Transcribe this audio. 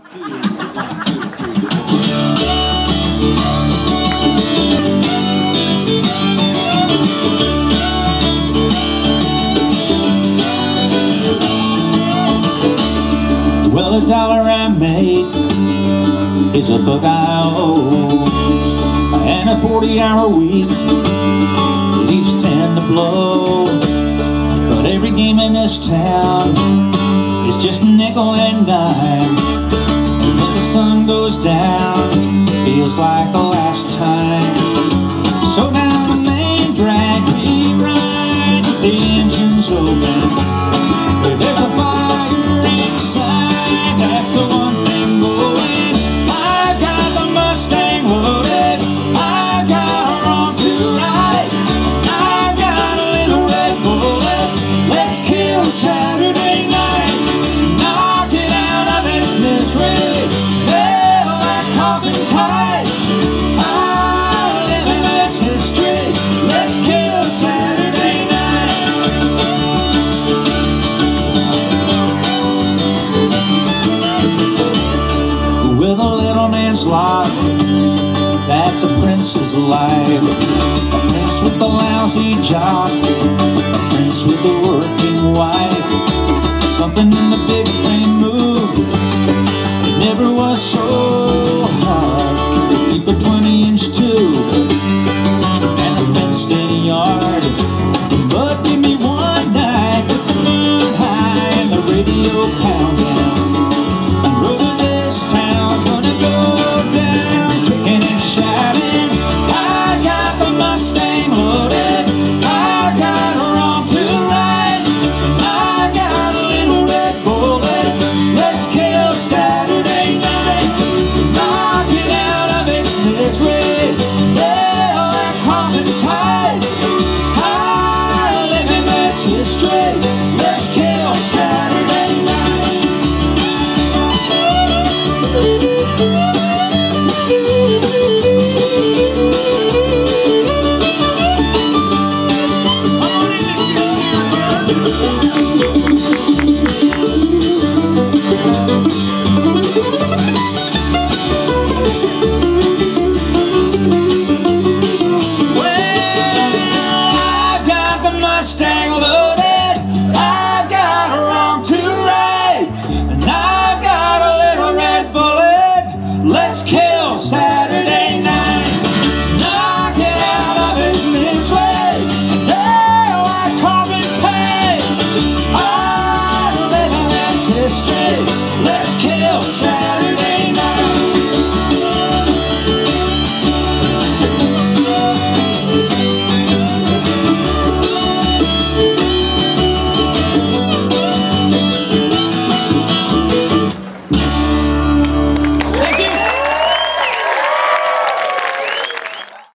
Well, a dollar I make is a buck I owe, and a 40-hour week leaves 10 to blow. But every game in this town is just nickel and dime, and when the sun goes down, feels like the last time. So down the main drag we ride, the engine's open. There's a fire inside, that's the one thing going. I've got the Mustang loaded, I've got her on to ride. I've got a little red bullet, let's kill Saturday night. Knock it out of its misery, nail that coffin tight. I live in its history, let's kill Saturday night. With a little man's lot, that's a prince's life. A prince with a lousy job, a prince with a working wife. Something in the big frame moved, it never was so hard to keep a 20-inch tube and a fenced-in yard. But give me one night with the moon high and the radio pounding, and road in this town's gonna go down kicking and shouting. I got the Mustang loaded, I got her on to ride, and I got a little red bullet, let's kill Saturday night. Knock it out of its misery, nail that coffin tight. I live in its history, let's kill Saturday night. Mustang loaded, I've got her on to ride, and I've got a little red bullet, let's kill